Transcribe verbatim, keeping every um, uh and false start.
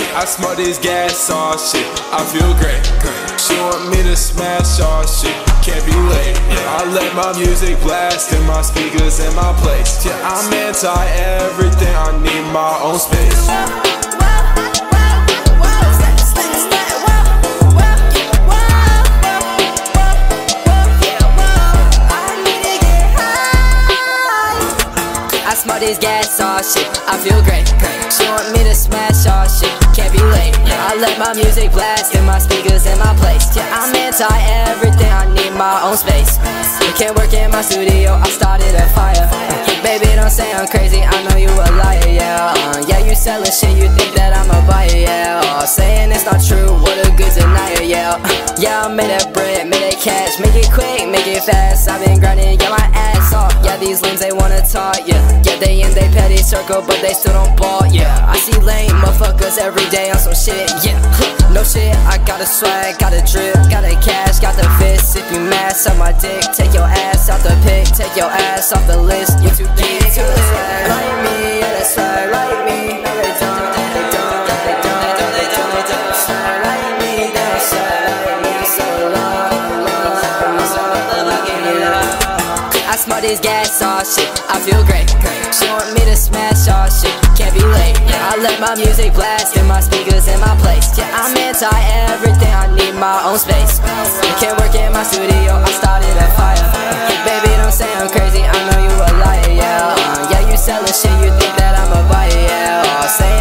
I smoke this gas, all shit, I feel great. She want me to smash all shit, can't be late. I let my music blast in my speakers in my place. Yeah, I'm anti everything, I need my own space. I smoke this gas, all shit, I feel great. She want me to smash all shit, can't be late. I let my music blast in my speakers in my place. Yeah, I'm anti everything, I need my own space. You can't work in my studio, I started a fire. Baby, don't say I'm crazy, I know you a liar, yeah. uh, Yeah, you selling shit, you think that I'm a buyer, yeah. uh, Saying it's not true, what a good denier, yeah. Yeah, I made that bread, made that cash, make it quick, make it fast. I've been grinding, yeah, my ass off. Yeah, these limbs, they wanna talk, yeah. Yeah, they in they petty circle, but they still don't ball, yeah. I see lame motherfuckers every day on some shit, yeah. No shit, I got a swag, got a drip, got a cash, got the fist. If you mad, suck my dick, take your ass out the pic, take your ass off the list. You too deep to the swag like me, yeah, that's swag like me. No, they don't, they don't, they don't, they don't, they don't swag like me, they don't swag like me. So long, long, so long, I smoke this gas, all shit, I feel great. She want me to smash all shit, can't be late. I let my music blast in my speakers in my place. Yeah, I'm anti everything, I need my own space. You can't work in my studio, I started a fire. Baby, don't say I'm crazy, I know you a liar, yeah. uh, Yeah, you selling shit, you think that I'm a buyer, yeah. uh, Saying